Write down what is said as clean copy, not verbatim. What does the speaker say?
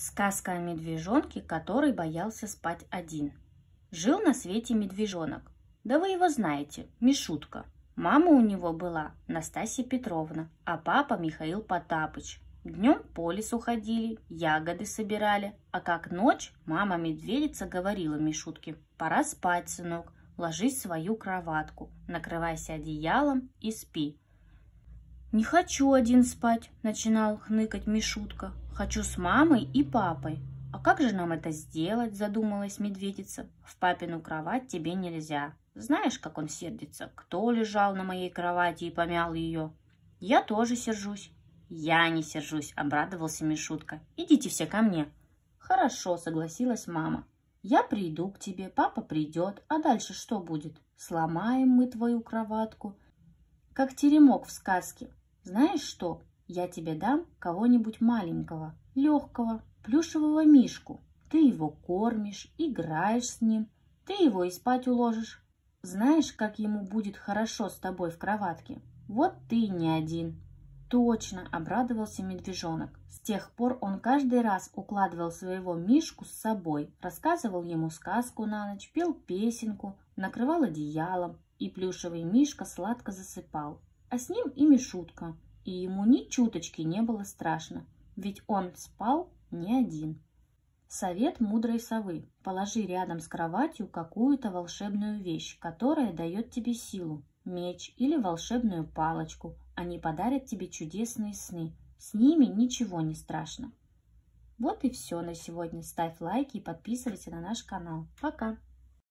Сказка о медвежонке, который боялся спать один. Жил на свете медвежонок. Да вы его знаете, Мишутка. Мама у него была Настасья Петровна, а папа Михаил Потапыч. Днем по лесу ходили, ягоды собирали, а как ночь мама медведица говорила Мишутке: «Пора спать, сынок, ложись в свою кроватку, накрывайся одеялом и спи». «Не хочу один спать», — начинал хныкать Мишутка. «Хочу с мамой и папой». «А как же нам это сделать?» — задумалась медведица. «В папину кровать тебе нельзя. Знаешь, как он сердится? Кто лежал на моей кровати и помял ее?» «Я тоже сержусь». «Я не сержусь», — обрадовался Мишутка. «Идите все ко мне». «Хорошо», — согласилась мама. «Я приду к тебе, папа придет, а дальше что будет? Сломаем мы твою кроватку, как теремок в сказке. Знаешь что? Я тебе дам кого-нибудь маленького, легкого, плюшевого мишку. Ты его кормишь, играешь с ним, ты его и спать уложишь. Знаешь, как ему будет хорошо с тобой в кроватке? Вот ты не один». «Точно!» — обрадовался медвежонок. С тех пор он каждый раз укладывал своего мишку с собой, рассказывал ему сказку на ночь, пел песенку, накрывал одеялом, и плюшевый мишка сладко засыпал. А с ним и Мишутка, и ему ни чуточки не было страшно, ведь он спал не один. Совет мудрой совы: положи рядом с кроватью какую-то волшебную вещь, которая дает тебе силу, меч или волшебную палочку. Они подарят тебе чудесные сны, с ними ничего не страшно. Вот и все на сегодня. Ставь лайки и подписывайся на наш канал. Пока!